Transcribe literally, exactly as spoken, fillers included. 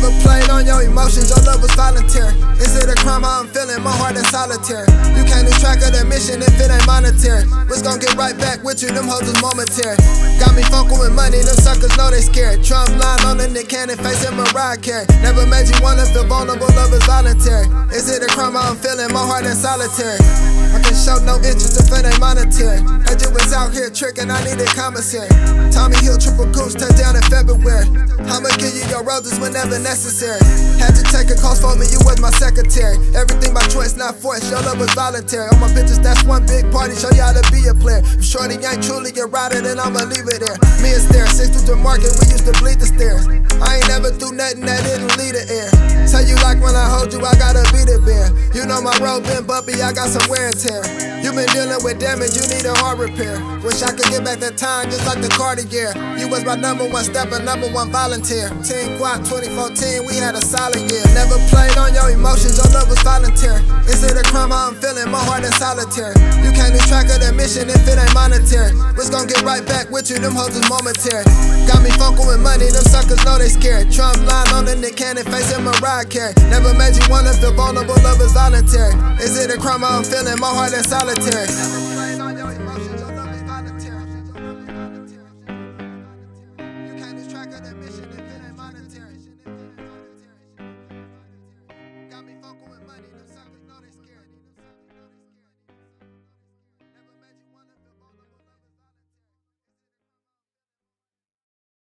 Never played on your emotions, your love was voluntary. Is it a crime how I'm feeling, my heart in solitary? You can't lose track of the mission if it ain't monetary. What's gonna get right back with you, them hoes is momentary. Got me funkin' with money, them suckers know they scared. Trump line on the Nick Cannon face and Mariah Carey. Never made you wanna feel vulnerable, love is voluntary. Is it a crime how I'm feeling, my heart in solitary? I can show no interest if it ain't monetary. I just was out here tricking, I needed commissary. Tommy Hill, triple goose, touchdown in February. I'ma give you your roses whenever necessary. Had to take a course for me, you was my secretary. Everything by choice, not forced, your love was voluntary. On my bitches, that's one big party, show you how to be a player. If shorty ain't truly get routed, then I'ma leave it there. Me and Stare, six through the market, we used to bleed the stairs. I ain't never do nothing that didn't lead the air. Tell you like when I hold you, I gotta beat it bear. You know my road been bumpy, I got some wear and tear. You been dealing with damage, you need a heart repair. Wish I could get back that time just like the Cartier. You was my number one stepper, number one volunteer. Team Quad twenty fourteen, we had a solid year. Never played on your emotions, your love was voluntary. Is it a crime how I'm feeling, my heart in solitary? You can't lose track of the mission if it ain't monetary. What's gonna get right back with you, them hoes is momentary. Got me funkin' with money, them suckers know they scared. Trump line on the Nick Cannon face and Mariah Carey. Never made you wanna feel vulnerable, love is voluntary. Is it a crime how I'm feeling, my heart in solitary?